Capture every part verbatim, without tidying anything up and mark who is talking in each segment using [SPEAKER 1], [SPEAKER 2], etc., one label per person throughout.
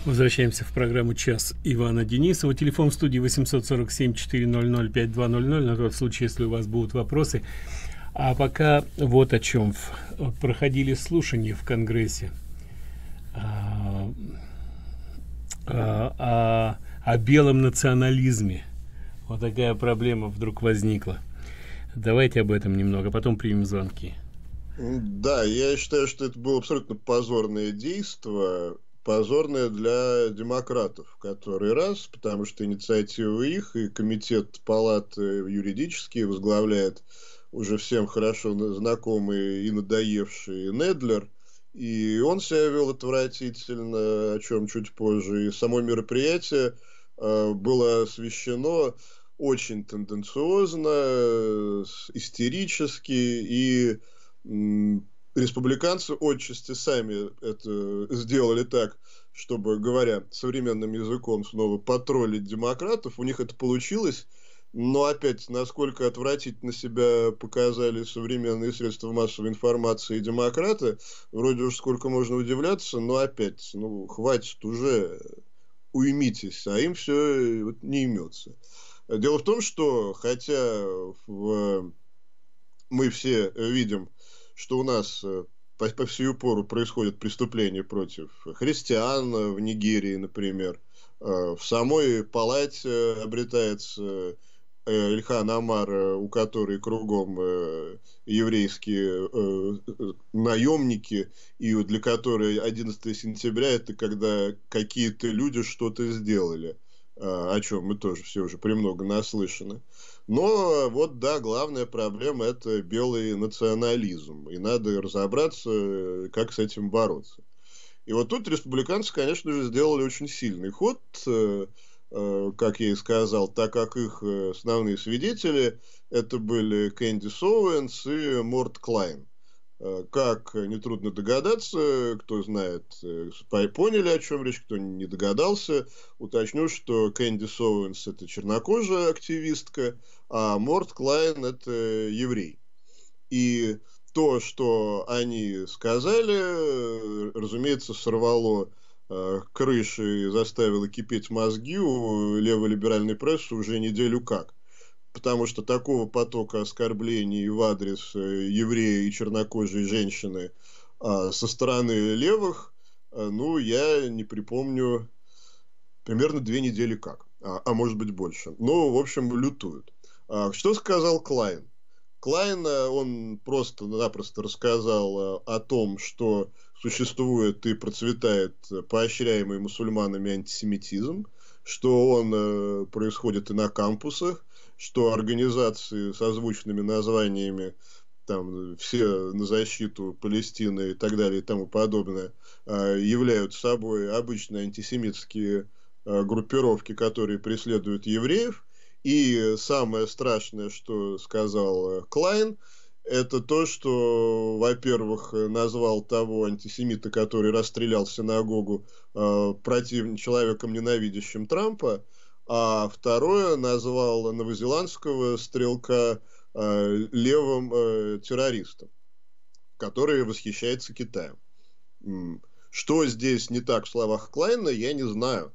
[SPEAKER 1] Возвращаемся в программу «Час» Ивана Денисова. Телефон в студии восемьсот сорок семь четыреста пять два ноль ноль, на тот случай, если у вас будут вопросы. А пока вот о чем. Проходили слушания в Конгрессе а, а, а, о белом национализме. Вот такая проблема вдруг возникла. Давайте об этом немного, потом примем звонки.
[SPEAKER 2] Да, я считаю, что это было абсолютно позорное действие. Позорное для демократов, который раз, потому что инициатива их, и комитет палаты юридический возглавляет уже всем хорошо знакомый и надоевший Недлер, и он себя вел отвратительно, о чем чуть позже, и само мероприятие э, было освещено очень тенденциозно, истерически, и м, республиканцы отчасти сами это сделали так, чтобы, говоря современным языком, снова потроллить демократов. У них это получилось, но опять, насколько отвратительно себя показали современные средства массовой информации и демократы, вроде уж сколько можно удивляться, но опять, ну, хватит уже, уймитесь, а им все вот не имется. Дело в том, что хотя в... мы все видим, что у нас по, по всю пору происходят преступления против христиан в Нигерии, например. В самой палате обретается Ильхан Омар, у которой кругом еврейские наемники, и для которой одиннадцатое сентября это когда какие-то люди что-то сделали, о чем мы тоже все уже премного наслышаны. Но вот да, главная проблема – это белый национализм. И надо разобраться, как с этим бороться. И вот тут республиканцы, конечно же, сделали очень сильный ход, как я и сказал, так как их основные свидетели – это были Кэндис Оуэнс и Морт Клайн. Как нетрудно догадаться, кто знает, поняли, о чем речь, кто не догадался, уточню, что Кэндис Оуэнс – это чернокожая активистка, а Морт Клайн – это еврей. И то, что они сказали, разумеется, сорвало крыши и заставило кипеть мозги у леволиберальной прессы уже неделю как. Потому что такого потока оскорблений в адрес еврея и чернокожей женщины а, со стороны левых, а, ну, я не припомню примерно две недели как, а, а может быть больше. Но, в общем, лютуют. А, что сказал Клайн? Клайн, он просто-напросто рассказал о том, что существует и процветает поощряемый мусульманами антисемитизм, что он происходит и на кампусах, что организации с озвученными названиями, там, все на защиту Палестины и так далее и тому подобное, являются собой обычные антисемитские группировки, которые преследуют евреев. И самое страшное, что сказал Клайн, это то, что, во-первых, назвал того антисемита, который расстрелял синагогу, против... человеком, ненавидящим Трампа, а второе, назвал новозеландского стрелка э, левым э, террористом, который восхищается Китаем. Что здесь не так в словах Клайна, я не знаю.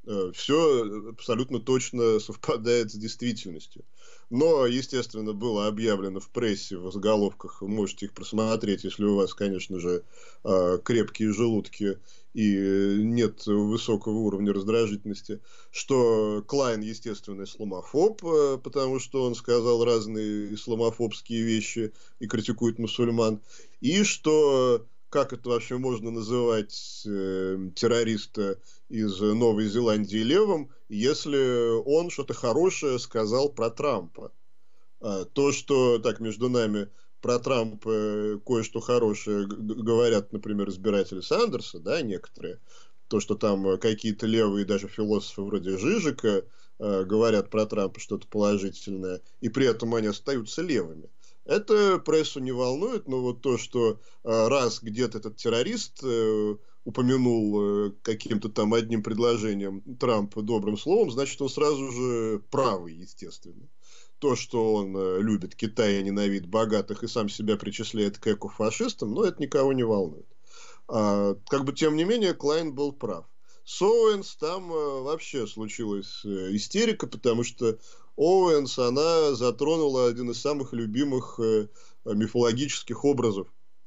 [SPEAKER 2] Все абсолютно точно совпадает с действительностью. Но, естественно, было объявлено в прессе, в заголовках, вы можете их просмотреть, если у вас, конечно же, крепкие желудки и нет высокого уровня раздражительности, что Клайн, естественно, исламофоб, потому что он сказал разные исламофобские вещи и критикует мусульман, и что, как это вообще можно называть э, террориста из Новой Зеландии левым, если он что-то хорошее сказал про Трампа. А, то, что так между нами про Трампа кое-что хорошее говорят, например, избиратели Сандерса, да, некоторые, то, что там какие-то левые, даже философы вроде Жижика э, говорят про Трампа что-то положительное, и при этом они остаются левыми. Это прессу не волнует, но вот то, что э, раз где-то этот террорист э, упомянул э, каким-то там одним предложением Трампа добрым словом, значит, он сразу же правый, естественно. То, что он э, любит Китай и ненавидит богатых и сам себя причисляет к эко-фашистам, но это никого не волнует. А, как бы, тем не менее, Клайн был прав. С Оуэнс там э, вообще случилась э, истерика, потому что Оуэнс, она затронула один из самых любимых э, мифологических образов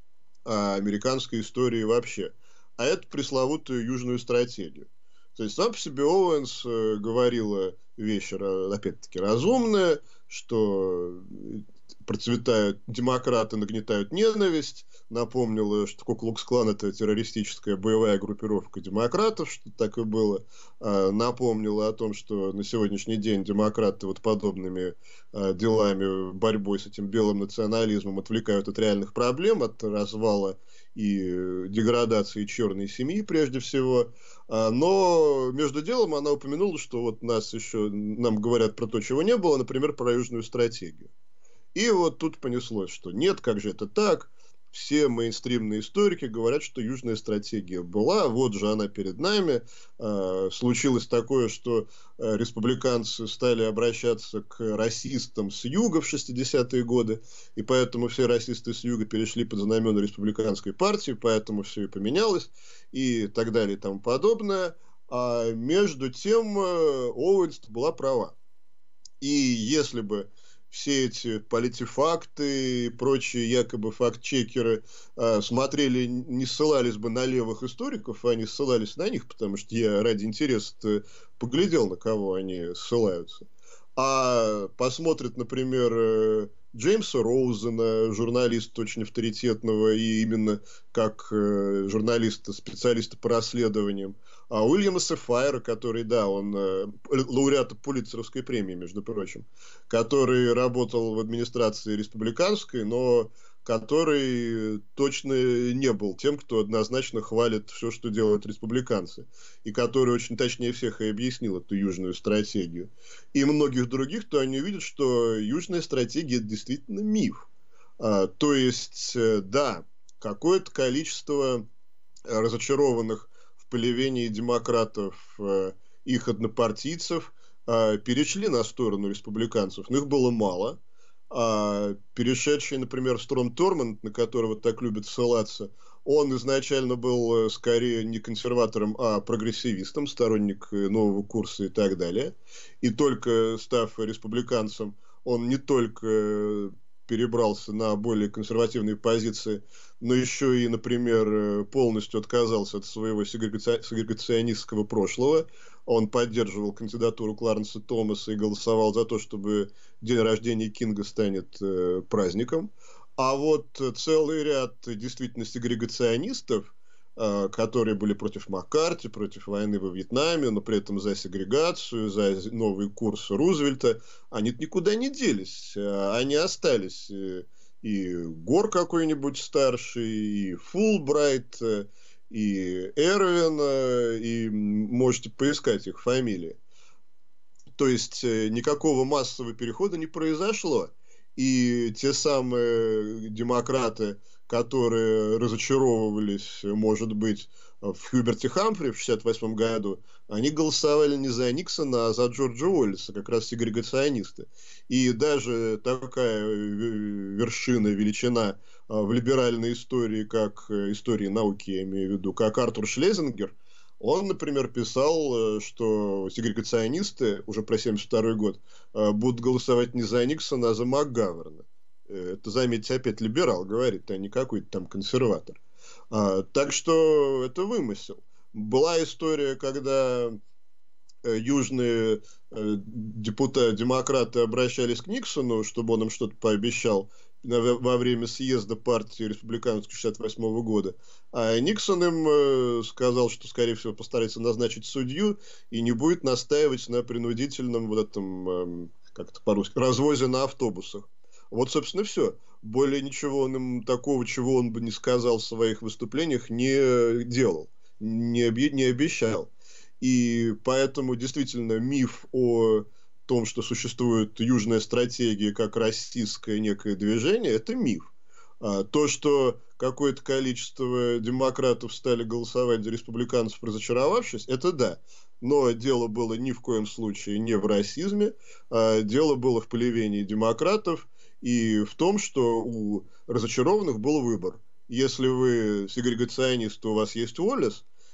[SPEAKER 2] э, американской истории вообще. А это пресловутую Южную стратегию. То есть, сам по себе Оуэнс э, говорила вещи, опять-таки, разумные, что процветают демократы, нагнетают ненависть. Напомнила, что Ку-клукс-клан — это террористическая боевая группировка демократов, что так и было. Напомнила о том, что на сегодняшний день демократы вот подобными делами, борьбой с этим белым национализмом отвлекают от реальных проблем, от развала и деградации черной семьи прежде всего. Но между делом она упомянула, что вот нас еще, нам говорят про то, чего не было, например, про Южную стратегию. И вот тут понеслось, что нет, как же это так? Все мейнстримные историки говорят, что Южная стратегия была, вот же она перед нами. Э, случилось такое, что э, республиканцы стали обращаться к расистам с юга в шестидесятые годы, и поэтому все расисты с юга перешли под знамена республиканской партии, поэтому все и поменялось, и так далее и тому подобное. А между тем э, Оуэнс была права. И если бы все эти политфакты и прочие якобы факт-чекеры э, смотрели, не ссылались бы на левых историков, а они ссылались на них, потому что я ради интереса поглядел, на кого они ссылаются. А посмотрят, например, э, Джеймса Роузена, журналиста очень авторитетного и именно как э, журналиста, специалиста по расследованиям, а Уильяма Сефайра, который, да, он э, лауреат Пулитцеровской премии, между прочим, который работал в администрации республиканской, но который точно не был тем, кто однозначно хвалит все, что делают республиканцы, и который очень точнее всех и объяснил эту южную стратегию. И многих других, то они видят, что южная стратегия действительно миф. А, то есть, да, какое-то количество разочарованных в поливении демократов, их однопартийцев, перешли на сторону республиканцев, но их было мало. А перешедший, например, Стром Торманд, на которого так любят ссылаться, он изначально был скорее не консерватором, а прогрессивистом, сторонник нового курса и так далее. И только став республиканцем, он не только перебрался на более консервативные позиции, но еще и, например, полностью отказался от своего сегрегационистского прошлого. Он поддерживал кандидатуру Кларенса Томаса и голосовал за то, чтобы день рождения Кинга станет э, праздником. А вот целый ряд действительно сегрегационистов, э, которые были против Маккарти, против войны во Вьетнаме, но при этом за сегрегацию, за новый курс Рузвельта, они никуда не делись. Они остались. И Гор какой-нибудь старший, и Фулбрайт, и Эрвин, и можете поискать их фамилии. То есть никакого массового перехода не произошло. И те самые демократы, которые разочаровывались, может быть, в Хьюберте Хамфри в шестьдесят восьмом году, они голосовали не за Никсона, а за Джорджа Уоллеса, как раз сегрегационисты. И даже такая вершина, величина в либеральной истории, как истории науки, я имею в виду, как Артур Шлезингер, он, например, писал, что сегрегационисты уже про семьдесят второй год будут голосовать не за Никсона, а за МакГаверна. Это, заметьте, опять либерал говорит, а не какой-то там консерватор. А, так что это вымысел. Была история, когда южные депутаты, демократы обращались к Никсону, чтобы он им что-то пообещал во время съезда партии республиканской шестьдесят восьмого года. А Никсон им сказал, что, скорее всего, постарается назначить судью и не будет настаивать на принудительном вот этом, как-то по-русски, развозе на автобусах. Вот, собственно, все. Более ничего он им такого, чего он бы не сказал в своих выступлениях, не делал, не, обе- не обещал. И поэтому действительно миф о том, что существует южная стратегия как российское некое движение, это миф. А то, что какое-то количество демократов стали голосовать за республиканцев, разочаровавшись, это да. Но дело было ни в коем случае не в расизме, а дело было в поливении демократов и в том, что у разочарованных был выбор. Если вы сегрегационист, то у вас есть Уоллес.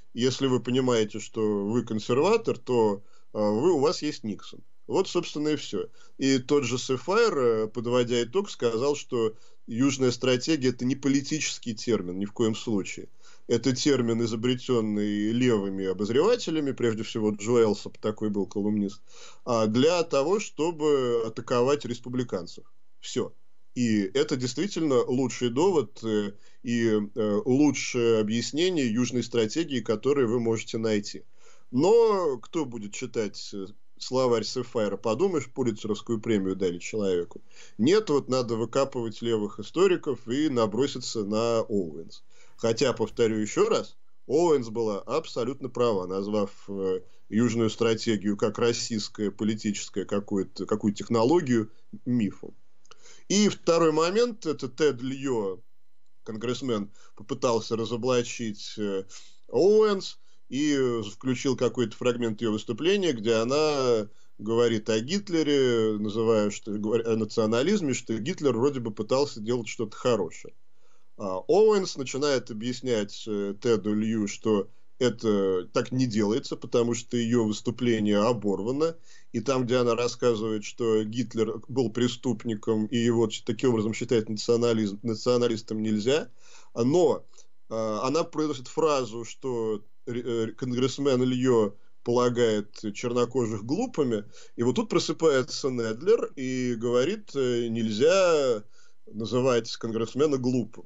[SPEAKER 2] Если вы понимаете, что вы консерватор, то вы, у вас есть Никсон. Вот, собственно, и все. И тот же Сефайр, подводя итог, сказал, что южная стратегия – это не политический термин, ни в коем случае. Это термин, изобретенный левыми обозревателями, прежде всего Джо Элсоп, такой был колумнист, для того, чтобы атаковать республиканцев. Все. И это действительно лучший довод и лучшее объяснение южной стратегии, которое вы можете найти. Но кто будет читать словарь Сефайра? Подумаешь, Пулитцеровскую премию дали человеку. Нет, вот надо выкапывать левых историков и наброситься на Оуэнс. Хотя, повторю еще раз, Оуэнс была абсолютно права, назвав э, южную стратегию как российское политическое какую-то какую технологию мифом. И второй момент, это Тед Льо, конгрессмен, попытался разоблачить э, Оуэнс и включил какой-то фрагмент ее выступления, где она говорит о Гитлере, называя что, о национализме, что Гитлер вроде бы пытался делать что-то хорошее. А Оуэнс начинает объяснять э, Теду Лью, что это так не делается, потому что ее выступление оборвано. И там, где она рассказывает, что Гитлер был преступником, и его таким образом считать национализм, националистом нельзя. Но э, она произносит фразу, что э, конгрессмен Льо полагает чернокожих глупыми. И вот тут просыпается Недлер и говорит, э, нельзя называть конгрессмена глупым.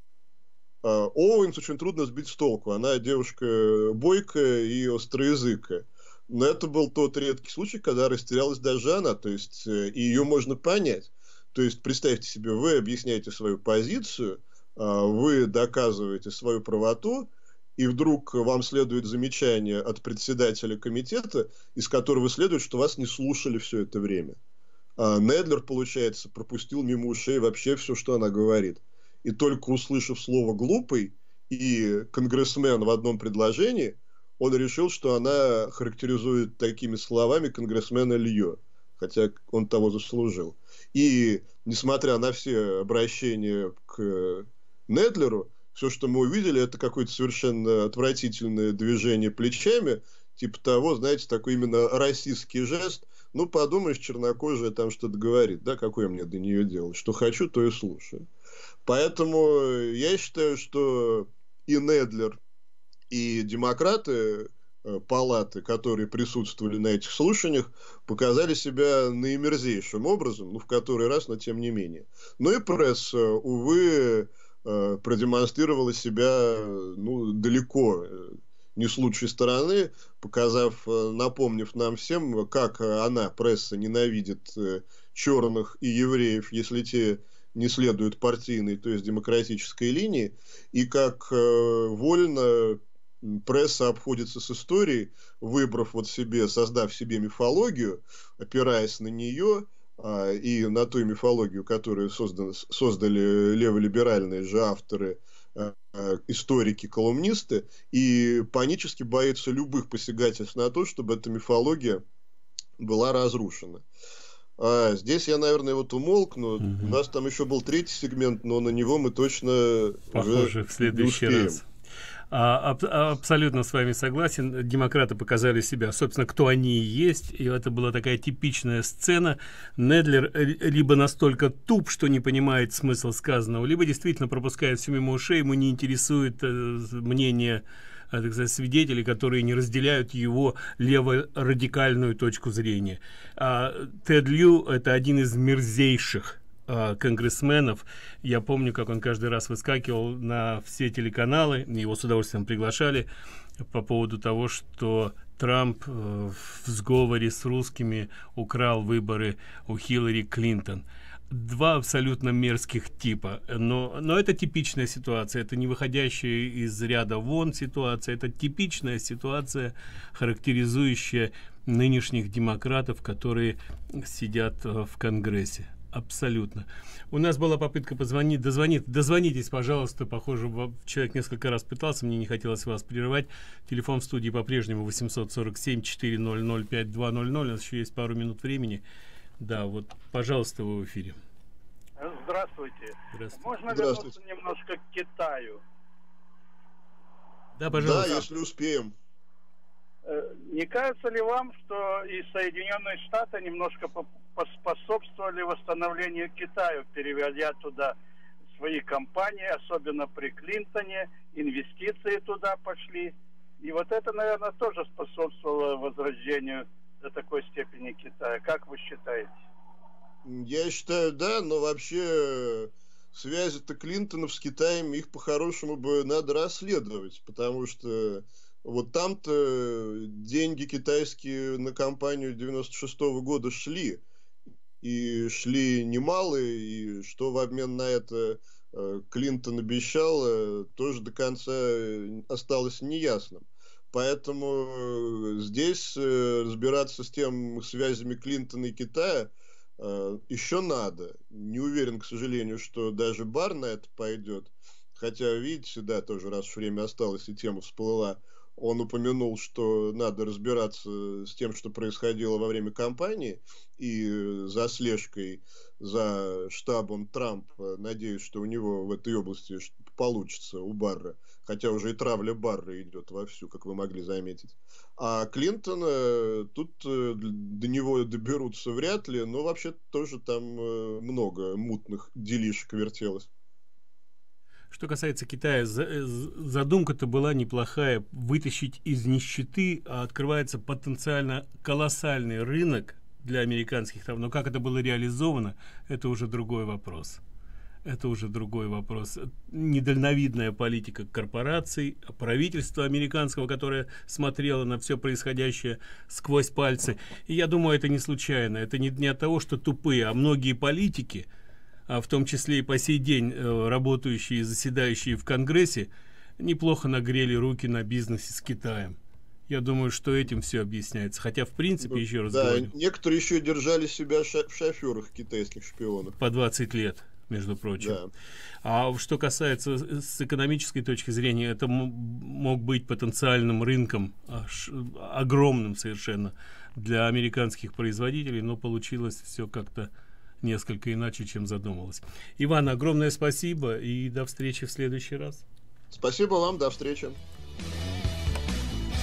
[SPEAKER 2] Оуэнс очень трудно сбить с толку. Она девушка бойкая и остроязыкая. Но это был тот редкий случай, когда растерялась даже она. То есть, и ее можно понять. То есть, представьте себе, вы объясняете свою позицию, вы доказываете свою правоту, и вдруг вам следует замечание от председателя комитета, из которого следует, что вас не слушали все это время. Недлер, получается, пропустил мимо ушей вообще все, что она говорит. И только услышав слово «глупый» и «конгрессмен» в одном предложении, он решил, что она характеризует такими словами конгрессмена Льо, хотя он того заслужил. И, несмотря на все обращения к Недлеру, все, что мы увидели, это какое-то совершенно отвратительное движение плечами, типа того, знаете, такой именно российский жест. Ну, подумаешь, чернокожая там что-то говорит, да, какое мне до нее дело? Что хочу, то и слушаю. Поэтому я считаю, что и Недлер, и демократы палаты, которые присутствовали на этих слушаниях, показали себя наимерзейшим образом, ну, в который раз, но тем не менее. Но и пресса, увы, продемонстрировала себя, ну, далеко не с лучшей стороны, показав, напомнив нам всем, как она, пресса, ненавидит черных и евреев, если те не следуют партийной, то есть демократической линии, и как э, вольно пресса обходится с историей, выбрав вот себе, создав себе мифологию, опираясь на нее э, и на ту мифологию, которую создан, создали леволиберальные же авторы, э, историки, колумнисты, и панически боится любых посягательств на то, чтобы эта мифология была разрушена. А, здесь я, наверное, вот умолкну. Угу. У нас там еще был третий сегмент, но на него мы точно
[SPEAKER 1] похоже
[SPEAKER 2] уже
[SPEAKER 1] в следующий
[SPEAKER 2] не
[SPEAKER 1] раз. А, аб абсолютно с вами согласен. Демократы показали себя, собственно, кто они и есть. И это была такая типичная сцена. Недлер либо настолько туп, что не понимает смысл сказанного, либо действительно пропускает все мимо ушей, ему не интересует э, мнение так сказать, свидетелей, которые не разделяют его леворадикальную точку зрения. А, Тед Лью — это один из мерзейших а, конгрессменов. Я помню, как он каждый раз выскакивал на все телеканалы, его с удовольствием приглашали по поводу того, что Трамп э, в сговоре с русскими украл выборы у Хиллари Клинтон. Два абсолютно мерзких типа, но, но это типичная ситуация, это не выходящая из ряда вон ситуация, это типичная ситуация, характеризующая нынешних демократов, которые сидят в Конгрессе. Абсолютно. У нас была попытка позвонить, дозвонить, дозвонитесь, пожалуйста, похоже, человек несколько раз пытался, мне не хотелось вас прерывать. Телефон в студии по-прежнему восемьсот сорок семь четыреста пять два ноль ноль, у нас еще есть пару минут времени. Да, вот, пожалуйста, вы в эфире.
[SPEAKER 3] Здравствуйте.
[SPEAKER 1] Здравствуйте.
[SPEAKER 3] Можно вернуться немножко к Китаю?
[SPEAKER 1] Да, пожалуйста.
[SPEAKER 2] Да, если успеем.
[SPEAKER 3] Не кажется ли вам, что и Соединенные Штаты немножко поспособствовали восстановлению Китая, переводя туда свои компании, особенно при Клинтоне, инвестиции туда пошли. И вот это, наверное, тоже способствовало возрождению до такой степени Китая. Как вы считаете?
[SPEAKER 2] Я считаю, да, но вообще связи-то Клинтонов с Китаем, их по-хорошему бы надо расследовать, потому что вот там-то деньги китайские на кампанию девяносто шестого года шли, и шли немалые, и что в обмен на это Клинтон обещал, тоже до конца осталось неясным. Поэтому здесь разбираться с тем связями Клинтона и Китая еще надо. Не уверен, к сожалению, что даже Барр на это пойдет. Хотя, видите, да, тоже раз уж время осталось и тема всплыла, он упомянул, что надо разбираться с тем, что происходило во время кампании, и за слежкой за штабом Трампа. Надеюсь, что у него в этой области получится, у Барра. Хотя уже и травля Барра идет вовсю, как вы могли заметить. А Клинтона, тут до него доберутся вряд ли, но вообще тоже там много мутных делишек вертелось.
[SPEAKER 1] Что касается Китая, задумка-то была неплохая, вытащить из нищеты, а открывается потенциально колоссальный рынок для американских товаров. Но как это было реализовано, это уже другой вопрос. Это уже другой вопрос. Недальновидная политика корпораций, правительства американского, которое смотрело на все происходящее сквозь пальцы. И я думаю, это не случайно. Это не, не от того, что тупые, а многие политики, а в том числе и по сей день э, работающие и заседающие в Конгрессе, неплохо нагрели руки на бизнесе с Китаем. Я думаю, что этим все объясняется. Хотя, в принципе, еще раз
[SPEAKER 2] да,
[SPEAKER 1] говорю...
[SPEAKER 2] некоторые еще держали себя ша в шоферах китайских шпионов.
[SPEAKER 1] По двадцать лет, между прочим.
[SPEAKER 2] Да.
[SPEAKER 1] А что касается с экономической точки зрения, это мог быть потенциальным рынком, аж, огромным совершенно для американских производителей, но получилось все как-то несколько иначе, чем задумалось. Иван, огромное спасибо и до встречи в следующий раз.
[SPEAKER 2] Спасибо вам, до встречи.